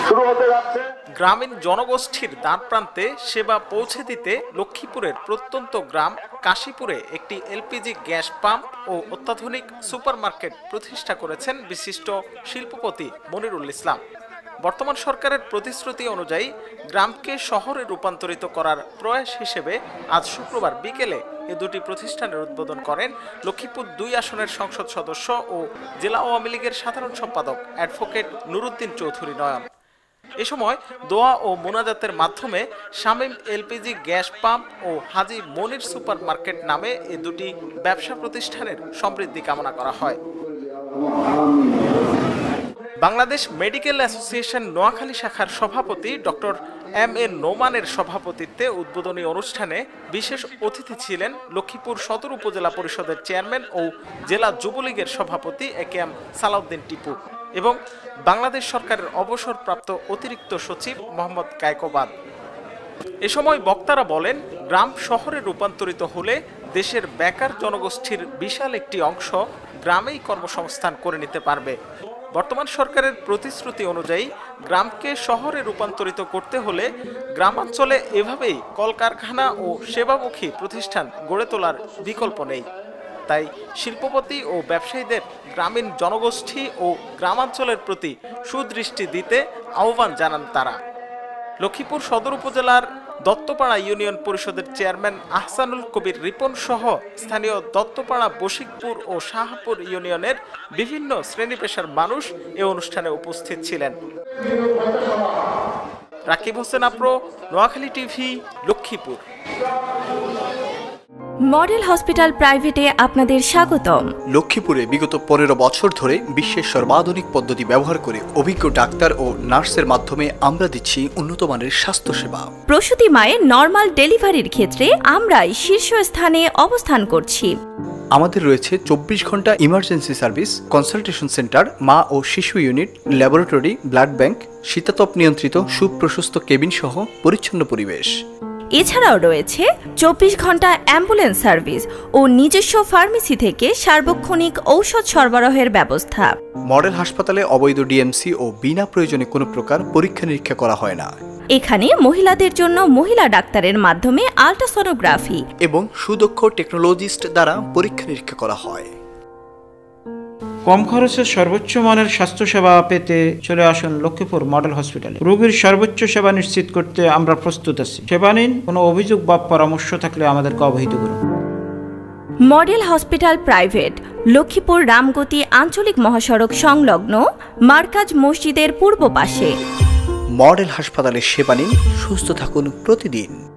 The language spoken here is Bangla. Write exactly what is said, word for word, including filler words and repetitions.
শুরু হতে যাচ্ছে। গ্রামীণ জনগোষ্ঠীর দ্বার প্রান্তে সেবা পৌঁছে দিতে লক্ষ্মীপুরের প্রত্যন্ত গ্রাম কাশীপুরে একটি এলপিজি গ্যাস পাম্প ও অত্যাধুনিক সুপারমার্কেট প্রতিষ্ঠা করেছেন বিশিষ্ট শিল্পপতি মনিরুল ইসলাম। বর্তমান সরকারের প্রতিশ্রুতি অনুযায়ী গ্রামকে শহরে রূপান্তরিত করার প্রয়াস হিসেবে আজ শুক্রবার বিকেলে এ দুটি প্রতিষ্ঠানের উদ্বোধন করেন লক্ষ্মীপুর দুই আসনের সংসদ সদস্য ও জেলা আওয়ামী লীগের সাধারণ সম্পাদক অ্যাডভোকেট নুরুদ্দিন চৌধুরী নয়ন। এ সময় দোয়া ও মোনাজাতের মাধ্যমে শামীম এলপিজি গ্যাস পাম্প ও হাজী মনির সুপার মার্কেট নামে এ দুটি ব্যবসা প্রতিষ্ঠানের সমৃদ্ধি কামনা করা হয়। বাংলাদেশ মেডিকেল অ্যাসোসিয়েশন নোয়াখালী শাখার সভাপতি ডক্টর এম এ নোমানের সভাপতিত্বে উদ্বোধনী অনুষ্ঠানে বিশেষ অতিথি ছিলেন লক্ষ্মীপুর সদর উপজেলা পরিষদের চেয়ারম্যান ও জেলা যুবলীগের সভাপতি A K M Salauddin Tipu এবং বাংলাদেশ সরকারের অবসরপ্রাপ্ত অতিরিক্ত সচিব মোহাম্মদ কায়কোবাদ। এ সময় বক্তারা বলেন, গ্রাম শহরে রূপান্তরিত হলে দেশের বেকার জনগোষ্ঠীর বিশাল একটি অংশ গ্রামেই কর্মসংস্থান করে নিতে পারবে। বর্তমান সরকারের প্রতিশ্রুতি অনুযায়ী গ্রামকে শহরে রূপান্তরিত করতে হলে গ্রামাঞ্চলে এভাবেই কলকারখানা ও সেবামুখী প্রতিষ্ঠান গড়ে তোলার বিকল্প নেই। তাই শিল্পপতি ও ব্যবসায়ীদের গ্রামীণ জনগোষ্ঠী ও গ্রামাঞ্চলের প্রতি সুদৃষ্টি দিতে আহ্বান জানান তারা। লক্ষ্মীপুর সদর উপজেলার দত্তপাড়া ইউনিয়ন পরিষদের চেয়ারম্যান আহসানুল কবির রিপন সহ স্থানীয় দত্তপাড়া বশিকপুর ও শাহপুর ইউনিয়নের বিভিন্ন শ্রেণী পেশার মানুষ এ অনুষ্ঠানে উপস্থিত ছিলেন। রাকিব হোসেন আপ্রো, Noakhali TV, Lakshmipur. Model hospital প্রাইভেটে আপনাদের স্বাগতম। লক্ষ্মীপুরে বিগত পনেরো বছর ধরে বিশ্বের সর্বাধুনিক পদ্ধতি ব্যবহার করে অভিজ্ঞ ডাক্তার ও নার্সের মাধ্যমে আমরা দিচ্ছি উন্নতমানের স্বাস্থ্যসেবা। প্রসূতি মায়ের নর্মাল ডেলিভারির ক্ষেত্রে আমরাই শীর্ষস্থানে অবস্থান করছি। আমাদের রয়েছে চব্বিশ ঘন্টা ইমার্জেন্সি সার্ভিস, কনসালটেশন সেন্টার, মা ও শিশু ইউনিট, ল্যাবরেটরি, ব্লাড ব্যাংক, শীতাতপ নিয়ন্ত্রিত সুপ্রশস্ত কেবিন সহ পরিচ্ছন্ন পরিবেশ। এছাড়াও রয়েছে চব্বিশ ঘন্টা অ্যাম্বুলেন্স সার্ভিস ও নিজস্ব ফার্মেসি থেকে সার্বক্ষণিক ঔষধ সরবরাহের ব্যবস্থা। মডেল হাসপাতালে অবৈধ ডিএমসি ও বিনা প্রয়োজনে কোনো প্রকার পরীক্ষা নিরীক্ষা করা হয় না। এখানে মহিলাদের জন্য মহিলা ডাক্তারের মাধ্যমে আল্ট্রাসোনোগ্রাফি এবং সুদক্ষ টেকনোলজিস্ট দ্বারা পরীক্ষা নিরীক্ষা করা হয়। কম খরচে সর্বোচ্চ মানের স্বাস্থ্যসেবা পেতে চলে আসুন লক্ষ্মীপুর মডেল হসপিটালে। রোগীর সর্বোচ্চ সেবা নিশ্চিত করতে আমরা প্রস্তুত আছি। সেবা নিন, কোনো অভিযোগ বা পরামর্শ থাকলে আমাদেরকে অবহিত করুন। Model hospital private, Lakshmipur Ramgati আঞ্চলিক মহাসড়ক সংলগ্ন মার্কাজ মসজিদের পূর্ব পাশে। মডেল হাসপাতালের সেবা নিন, সুস্থ থাকুন প্রতিদিন।